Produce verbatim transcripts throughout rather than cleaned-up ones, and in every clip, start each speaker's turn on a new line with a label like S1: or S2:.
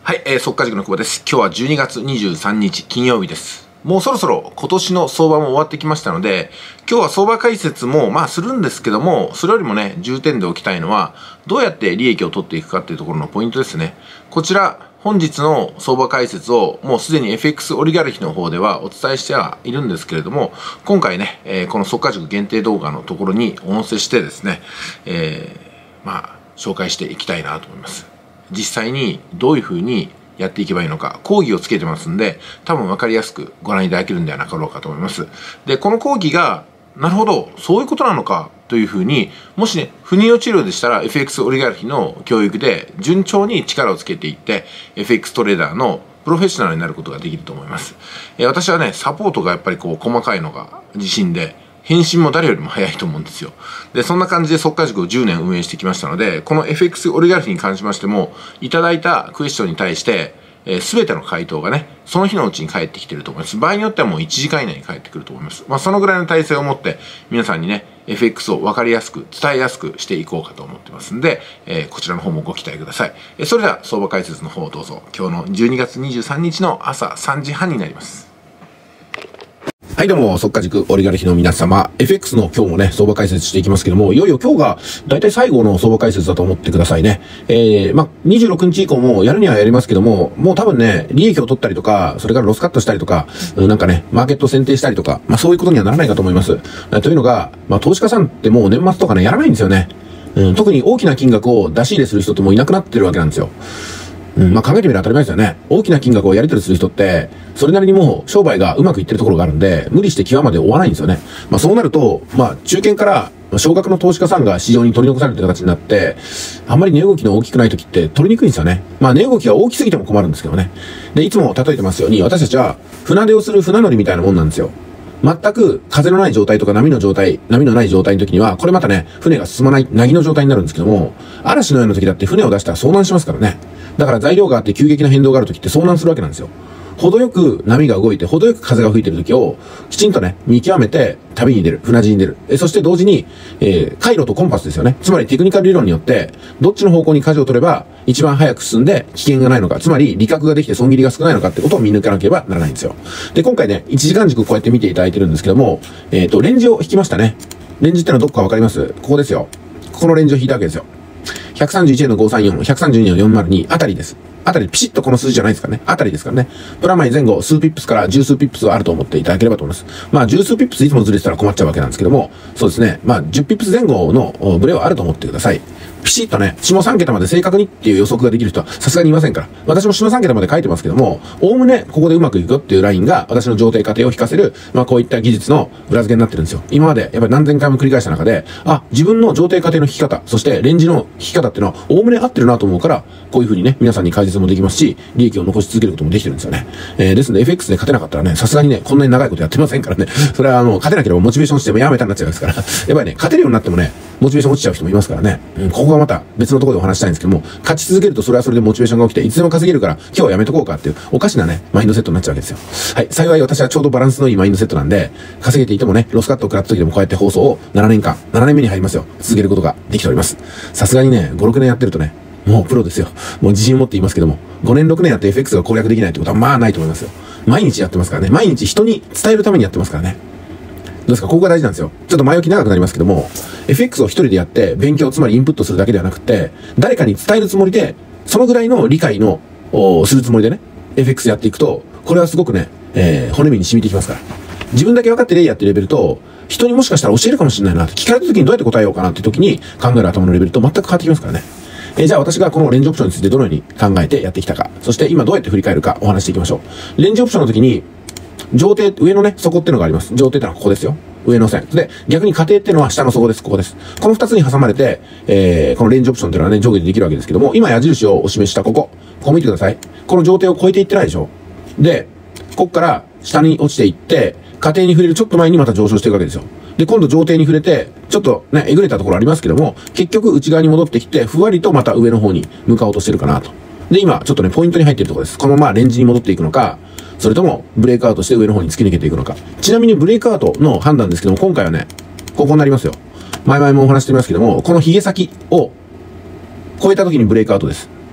S1: はい、えー、速稼塾の久保です。今日はじゅうにがつにじゅうさんにち金曜日です。もうそろそろ今年の相場も終わってきましたので、今日は相場解説もまあするんですけども、それよりもね、重点でおきたいのは、どうやって利益を取っていくかっていうところのポイントですね。こちら、本日の相場解説をもうすでに エフエックス オリガルヒの方ではお伝えしてはいるんですけれども、今回ね、えー、この速稼塾限定動画のところにお載せしてですね、えー、まあ、紹介していきたいなと思います。実際にどういうふうにやっていけばいいのか、講義をつけてますんで、多分分かりやすくご覧いただけるんではなかろうかと思います。で、この講義が、なるほど、そういうことなのかというふうに、もしね、不妊用治療でしたら エフエックス オリガルヒの教育で順調に力をつけていって、エフエックス トレーダーのプロフェッショナルになることができると思います。えー、私はね、サポートがやっぱりこう、細かいのが自信で、返信も誰よりも早いと思うんですよ。で、そんな感じで速稼塾をじゅうねん運営してきましたので、この エフエックス オリガルヒに関しましても、いただいたクエスチョンに対して、えー、全ての回答がね、その日のうちに返ってきてると思います。場合によってはもういちじかん以内に返ってくると思います。まあ、そのぐらいの体制を持って、皆さんにね、エフエックス を分かりやすく、伝えやすくしていこうかと思ってますんで、えー、こちらの方もご期待ください。えー、それでは、相場解説の方をどうぞ。今日のじゅうにがつにじゅうさんにちの朝さんじはんになります。はい、どうも、速稼塾オリガルヒの皆様。エフエックス の今日もね、相場解説していきますけども、いよいよ今日が、だいたい最後の相場解説だと思ってくださいね。えー、まあ、にじゅうろくにち以降もやるにはやりますけども、もう多分ね、利益を取ったりとか、それからロスカットしたりとか、なんかね、マーケットを選定したりとか、まあそういうことにはならないかと思います。というのが、まあ投資家さんってもう年末とかね、やらないんですよね。うん、特に大きな金額を出し入れする人ってもういなくなってるわけなんですよ。うん、まあ考えてみれば当たり前ですよね。大きな金額をやり取りする人って、それなりにもう商売がうまくいってるところがあるんで、無理して際まで追わないんですよね。まあそうなると、まあ中堅から少額の投資家さんが市場に取り残されてる形になって、あんまり値動きの大きくない時って取りにくいんですよね。まあ値動きが大きすぎても困るんですけどね。で、いつも例えてますように、私たちは船出をする船乗りみたいなもんなんですよ。全く風のない状態とか波の状態、波のない状態の時には、これまたね、船が進まない、凪の状態になるんですけども、嵐のような時だって船を出したら遭難しますからね。だから材料があって急激な変動がある時って遭難するわけなんですよ。程よく波が動いて、程よく風が吹いてる時を、きちんとね、見極めて旅に出る、船路に出る。え、そして同時に、えー、回路とコンパスですよね。つまりテクニカル理論によって、どっちの方向に舵を取れば、一番早く進んで危険がないのか、つまり利確ができて損切りが少ないのかってことを見抜かなければならないんですよ。で、今回ね、いちじかん軸こうやって見ていただいてるんですけども、えっと、レンジを引きましたね。レンジってのはどこかわかります？ここですよ。ここのレンジを引いたわけですよ。ひゃくさんじゅういちえんのごひゃくさんじゅうよん、ひゃくさんじゅうにえんのよんまるにあたりです。あたり、ピシッとこの数字じゃないですからね。あたりですからね。プラマイ前後、数ピップスから十数ピップスはあると思っていただければと思います。まあ、十数ピップスいつもずれてたら困っちゃうわけなんですけども、そうですね。まあ、じゅうピップス前後のブレはあると思ってください。ピシッとね、下さんけたまで正確にっていう予測ができる人はさすがにいませんから。私も下さんけたまで書いてますけども、おおむねここでうまくいくよっていうラインが私の上底過程を引かせる、まあこういった技術の裏付けになってるんですよ。今までやっぱり何千回も繰り返した中で、あ、自分の上底過程の引き方、そしてレンジの引き方っていうのはおおむね合ってるなと思うから、こういう風にね、皆さんに解説もできますし、利益を残し続けることもできてるんですよね。えー、ですので エフエックス で勝てなかったらね、さすがにね、こんなに長いことやってませんからね。それはあの、勝てなければモチベーションしてもやめたになっちゃいますから。やっぱりね、勝てるようになってもね、モチベーション落ちちゃう人もいますからね。うん、ここがまた別のところでお話したいんですけども、勝ち続けるとそれはそれでモチベーションが起きて、いつでも稼げるから、今日はやめとこうかっていう、おかしなね、マインドセットになっちゃうわけですよ。はい。幸い私はちょうどバランスのいいマインドセットなんで、稼げていてもね、ロスカットを食らった時でもこうやって放送をななねんかん、ななねんめに入りますよ。続けることができております。さすがにね、ご、ろくねんやってるとね、もうプロですよ。もう自信を持って言いますけども、ごねん、ろくねんやって エフエックス が攻略できないってことはまあないと思いますよ。毎日やってますからね。毎日人に伝えるためにやってますからね。どうですか？ここが大事なんですよ。ちょっと前置き長くなりますけども、エフエックス を一人でやって、勉強、つまりインプットするだけではなくて、誰かに伝えるつもりで、そのぐらいの理解の、するつもりでね、エフエックス やっていくと、これはすごくね、えー、骨身に染みてきますから。自分だけ分かってレイヤーってレベルと、人にもしかしたら教えるかもしれないなって聞かれた時にどうやって答えようかなって時に考える頭のレベルと全く変わってきますからね。えー、じゃあ私がこのレンジオプションについてどのように考えてやってきたか、そして今どうやって振り返るかお話していきましょう。レンジオプションの時に、上底、上のね、底っていうのがあります。上底ってのはここですよ。上の線。で、逆に下底っていうのは下の底です。ここです。この二つに挟まれて、えー、このレンジオプションっていうのはね、上下でできるわけですけども、今矢印をお示ししたここ。ここ見てください。この上底を超えていってないでしょ。で、ここから下に落ちていって、下底に触れるちょっと前にまた上昇していくわけですよ。で、今度上底に触れて、ちょっとね、えぐれたところありますけども、結局内側に戻ってきて、ふわりとまた上の方に向かおうとしてるかなと。で、今、ちょっとね、ポイントに入っているところです。このままレンジに戻っていくのか、それともブレイクアウトして上の方に突き抜けていくのか。ちなみにブレイクアウトの判断ですけども、今回はね、ここになりますよ。前々もお話してますけども、この髭先を超えた時にブレイクアウトです。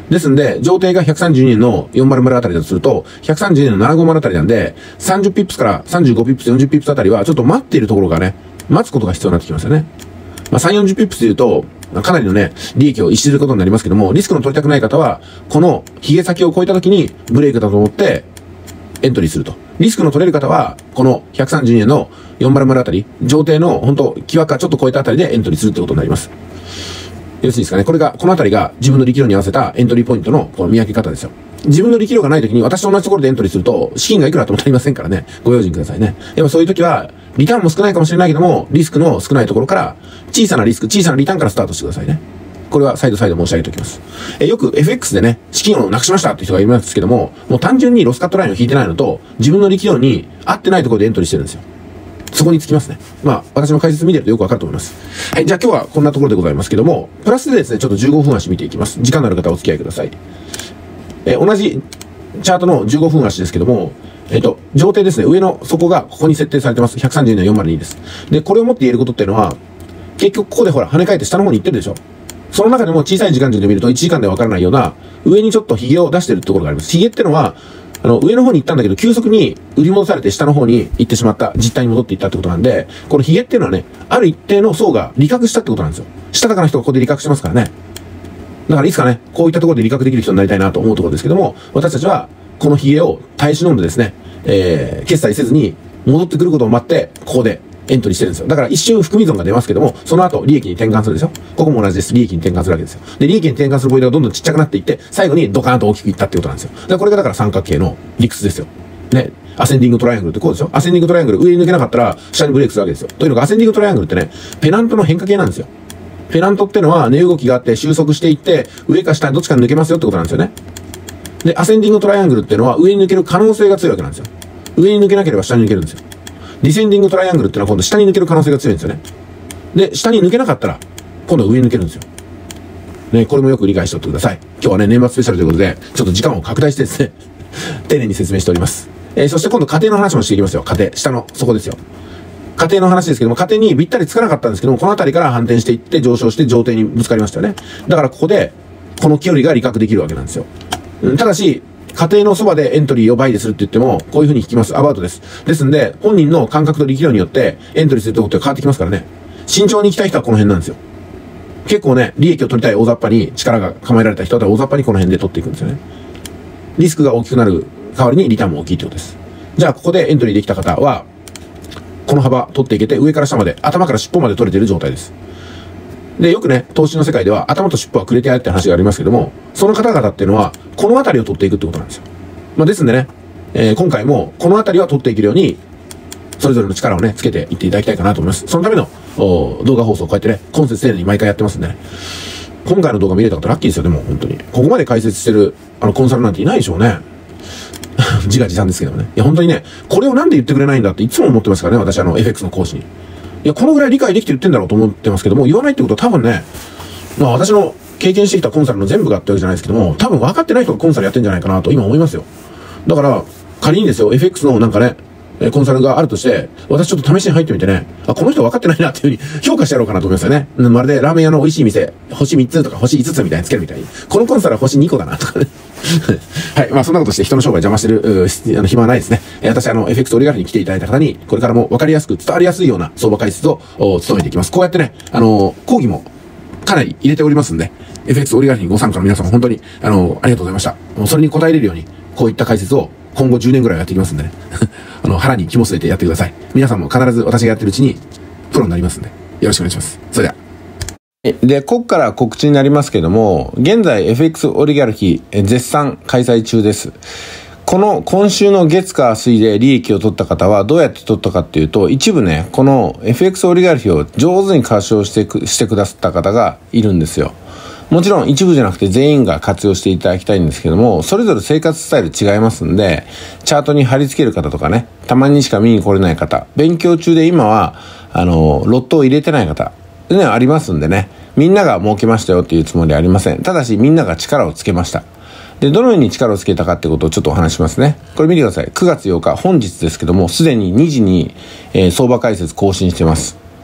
S1: ですんで、上底がひゃくさんじゅうにえんのよんじゅうあたりだとすると、ひゃくさんじゅうにえんのななひゃくごじゅうあたりなんで、さんじゅうピップスからさんじゅうごピップス、よんじゅうピップスあたりは、ちょっと待っているところがね、待つことが必要になってきますよね。まあ、さんじゅう、よんじゅうピップスで言うと、かなりのね、利益を逸することになりますけども、リスクの取りたくない方は、このヒゲ先を超えた時にブレイクだと思ってエントリーすると。リスクの取れる方は、このひゃくさんじゅうにえんのよんじゅうあたり、上底の本当際かちょっと超えたあたりでエントリーするってことになります。よろしいですかね。これが、このあたりが自分の力量に合わせたエントリーポイントのこの見分け方ですよ。自分の力量がない時に私と同じところでエントリーすると、資金がいくらとも足りませんからね。ご用心くださいね。やっぱそういう時は、リターンも少ないかもしれないけども、リスクの少ないところから、小さなリスク、小さなリターンからスタートしてくださいね。これは再度再度申し上げておきます。え、よく エフエックス でね、資金をなくしましたって人がいますけども、もう単純にロスカットラインを引いてないのと、自分の力量に合ってないところでエントリーしてるんですよ。そこにつきますね。まあ、私の解説見てるとよくわかると思います。はい、じゃあ今日はこんなところでございますけども、プラスでですね、ちょっとじゅうごふん足見ていきます。時間のある方はお付き合いください。え、同じチャートのじゅうごふん足ですけども、えっと、上底ですね、上の底がここに設定されてます。ひゃくさんじゅうにのよんじゅうにです。で、これをもって言えることっていうのは、結局ここでほら、跳ね返って下の方に行ってるでしょ。その中でも小さい時間軸で見るといちじかんではわからないような、上にちょっと髭を出してるところがあります。髭ってのは、あの、上の方に行ったんだけど、急速に売り戻されて下の方に行ってしまった、実態に戻っていったってことなんで、この髭っていうのはね、ある一定の層が利確したってことなんですよ。したたかな人がここで利確してますからね。だからいつかね、こういったところで利確できる人になりたいなと思うところですけども、私たちは、この髭を耐え忍んでですね、えー、決済せずに戻ってくることを待って、ここでエントリーしてるんですよ。だから一瞬含み損が出ますけども、その後利益に転換するでしょ。ここも同じです。利益に転換するわけですよ。で、利益に転換するポイントがどんどんちっちゃくなっていって、最後にドカーンと大きくいったってことなんですよ。で、これがだから三角形の理屈ですよ。ね。アセンディングトライアングルってこうでしょ。アセンディングトライアングル上に抜けなかったら下にブレイクするわけですよ。というのがアセンディングトライアングルってね、ペナントの変化系なんですよ。ペナントってのは値動きがあって収束していって、上か下にどっちかに抜けますよってことなんですよね。で、アセンディングトライアングルってのは上に抜ける可能性が強いわけなんですよ。上に抜けなければ下に抜けるんですよ。ディセンディングトライアングルってのは今度下に抜ける可能性が強いんですよね。で、下に抜けなかったら、今度は上に抜けるんですよ。ね、これもよく理解しておいてください。今日はね、年末スペシャルということで、ちょっと時間を拡大してですね、丁寧に説明しております。えー、そして今度家庭の話もしていきますよ。家庭。下の、そこですよ。家庭の話ですけども、家庭にぴったりつかなかったんですけども、この辺りから反転していって上昇して上底にぶつかりましたよね。だからここで、この距離が利確できるわけなんですよ。うん、ただし、家庭のそばでエントリーをバイでするって言っても、こういう風に引きます。アバウトです。ですんで、本人の感覚と力量によってエントリーするってことが変わってきますからね。慎重に行きたい人はこの辺なんですよ。結構ね、利益を取りたい大雑把に力が構えられた人は大雑把にこの辺で取っていくんですよね。リスクが大きくなる代わりにリターンも大きいってことです。じゃあ、ここでエントリーできた方は、この幅取っていけて、上から下まで、頭から尻尾まで取れている状態です。で、よくね、投資の世界では頭と尻尾はくれてやるって話がありますけども、その方々っていうのは、この辺りを取っていくってことなんですよ。まあ、ですんでね、えー、今回もこの辺りは取っていけるように、それぞれの力をね、つけていっていただきたいかなと思います。そのための動画放送をこうやってね、今節丁寧に毎回やってますんでね。今回の動画見れた方ラッキーですよ、でも本当に。ここまで解説してる、あの、コンサルなんていないでしょうね。自画自賛ですけどもね。いや、本当にね、これをなんで言ってくれないんだっていつも思ってますからね、私あの、エフエックス の講師に。いや、このぐらい理解できて言ってんだろうと思ってますけども、言わないってことは多分ね、まあ私の経験してきたコンサルの全部がってわけじゃないですけども、多分分かってない人がコンサルやってんじゃないかなと今思いますよ。だから、仮にですよ、エフエックス のなんかね、コンサルがあるとして、私ちょっと試しに入ってみてね、あ、この人分かってないなっていう風に評価してやろうかなと思いますよね。まるでラーメン屋の美味しい店、星みっつとか星いつつみたいにつけるみたいに。このコンサルは星にこだなとかね。はい。まあそんなことして人の商売邪魔してる、あの、暇はないですね。私あの、エフエックス オリガルフに来ていただいた方に、これからも分かりやすく伝わりやすいような相場解説を務めていきます。こうやってね、あの、講義もかなり入れておりますんで、エフエックス オリガルフにご参加の皆様本当に、あの、ありがとうございました。もうそれに応えれるように、こういった解説を今後じゅうねんぐらいやっていきますんでね。あの、腹に肝据えてやってください。皆さんも必ず私がやってるうちに、プロになりますんで、よろしくお願いします。それでは。で、ここから告知になりますけども、現在 エフエックス オリガルヒ絶賛開催中です。この今週の月火水で利益を取った方はどうやって取ったかっていうと、一部ね、この エフエックス オリガルヒを上手に活用してく、してくださった方がいるんですよ。もちろん一部じゃなくて全員が活用していただきたいんですけども、それぞれ生活スタイル違いますんで、チャートに貼り付ける方とかね、たまにしか見に来れない方、勉強中で今は、あの、ロットを入れてない方、ね、ありますんでね、みんなが儲けましたよっていうつもりはありません。ただしみんなが力をつけました。で、どのように力をつけたかってことをちょっとお話しますね。これ見てください。くがつようか、本日ですけども、すでににじに、えー、相場解説更新してます。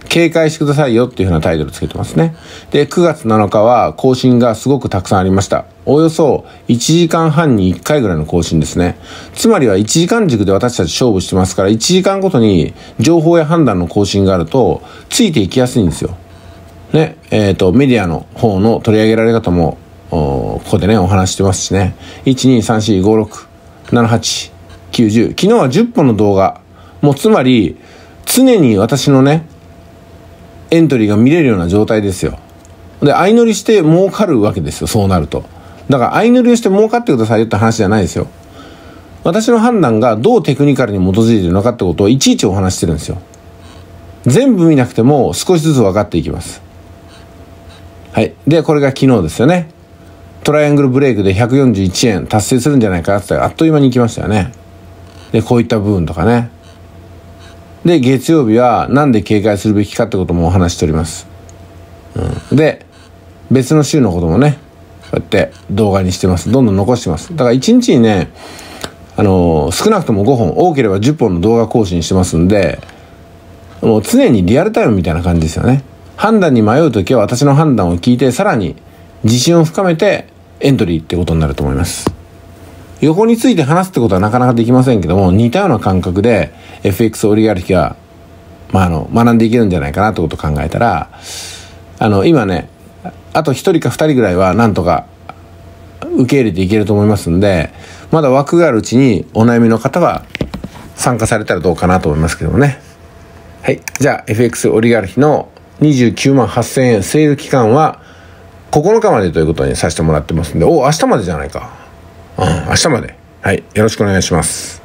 S1: 警戒してくださいよっていう風なタイトルつけてますね。で、くがつなのかは更新がすごくたくさんありました。およそいちじかんはんにいっかいぐらいの更新ですね。つまりはいちじかん軸で私たち勝負してますから、いちじかんごとに情報や判断の更新があると、ついていきやすいんですよ。ね、えっと、メディアの方の取り上げられ方も、ここでね、お話してますしね。いち、に、さん、よん、ご、ろく、なな、はち、きゅう、じゅう。昨日はじゅっぽんの動画。もうつまり、常に私のね、エントリーが見れるような状態ですよ。で、相乗りして儲かるわけですよ、そうなると。だから相乗りをして儲かってくださいよって話じゃないですよ。私の判断がどうテクニカルに基づいているのかってことをいちいちお話してるんですよ。全部見なくても少しずつ分かっていきます。はい。で、これが昨日ですよね。トライアングルブレイクでひゃくよんじゅういちえん達成するんじゃないかって言ったらあっという間に行きましたよね。で、こういった部分とかね。で、月曜日はなんで警戒するべきかってこともお話しております。うん、で、別の週のこともね、こうやって動画にしてます。どんどん残してます。だからいちにちにね、あのー、少なくともごほん、多ければじゅっぽんの動画更新してますんで、もう常にリアルタイムみたいな感じですよね。判断に迷うときは私の判断を聞いて、さらに自信を深めてエントリーってことになると思います。横について話すってことはなかなかできませんけども、似たような感覚で エフエックス オリガルヒが、まあ、あの学んでいけるんじゃないかなってことを考えたら、あの今ね、あとひとりかふたりぐらいはなんとか受け入れていけると思いますんで、まだ枠があるうちにお悩みの方は参加されたらどうかなと思いますけどもね。はい、じゃあ エフエックス オリガルヒのにじゅうきゅうまんはっせんえんセール期間はここのかまでということにさせてもらってますんで、お、明日までじゃないか。うん、明日まで。はい、よろしくお願いします。